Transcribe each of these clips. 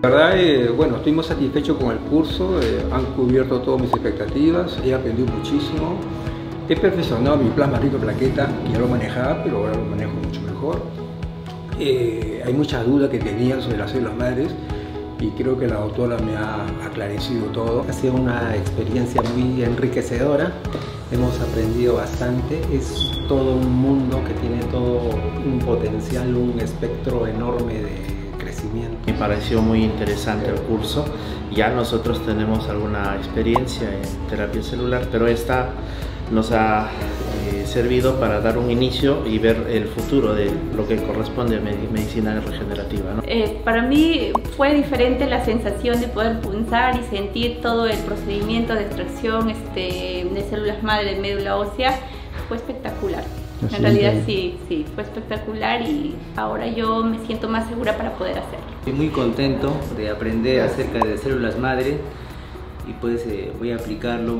La verdad, bueno, estoy muy satisfecho con el curso, han cubierto todas mis expectativas, he aprendido muchísimo, he perfeccionado mi plasma rico plaqueta, que ya lo manejaba, pero ahora lo manejo mucho mejor. Hay muchas dudas que tenía sobre las células madres y creo que la doctora me ha aclarecido todo. Ha sido una experiencia muy enriquecedora, hemos aprendido bastante, es todo un mundo que tiene todo un potencial, un espectro enorme de crecimiento. Me pareció muy interesante el curso. Ya nosotros tenemos alguna experiencia en terapia celular, pero esta nos ha servido para dar un inicio y ver el futuro de lo que corresponde a medicina regenerativa, ¿no? Para mí fue diferente la sensación de poder punzar y sentir todo el procedimiento de extracción de células madre de médula ósea. Fue espectacular. En realidad sí, fue espectacular y ahora yo me siento más segura para poder hacerlo. Estoy muy contento de aprender acerca de células madre y pues voy a aplicarlo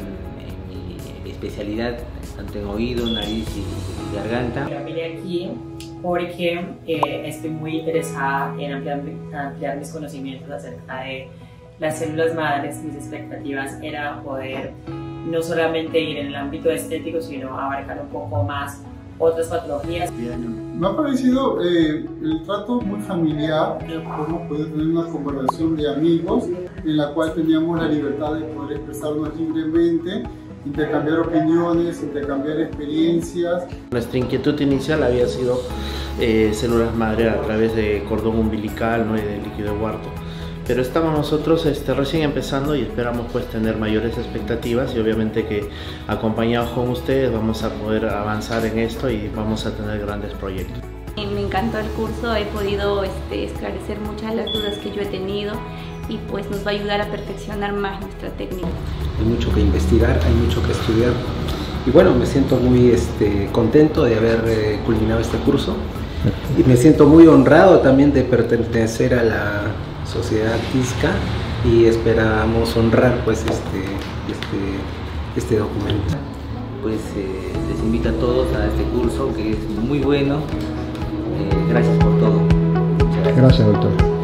en mi especialidad, tanto en oído, nariz y garganta. Yo vine aquí porque estoy muy interesada en ampliar mis conocimientos acerca de las células madres. Mis expectativas era poder no solamente ir en el ámbito estético, sino abarcar un poco más otras patologías. Me ha parecido el trato muy familiar, hemos podido tener una conversación de amigos en la cual teníamos la libertad de poder expresarnos libremente, intercambiar opiniones, intercambiar experiencias. Nuestra inquietud inicial había sido células madre a través de cordón umbilical, ¿no? Y de líquido de Wharton. Pero estamos nosotros recién empezando y esperamos pues tener mayores expectativas y obviamente que acompañados con ustedes vamos a poder avanzar en esto y vamos a tener grandes proyectos. Me encantó el curso, he podido esclarecer muchas de las dudas que yo he tenido y pues nos va a ayudar a perfeccionar más nuestra técnica. Hay mucho que investigar, hay mucho que estudiar y bueno, me siento muy contento de haber culminado este curso y me siento muy honrado también de pertenecer a la Sociedad TISCA y esperamos honrar pues este documento. Pues les invito a todos a este curso que es muy bueno. Gracias por todo. Muchas gracias. Gracias, doctor.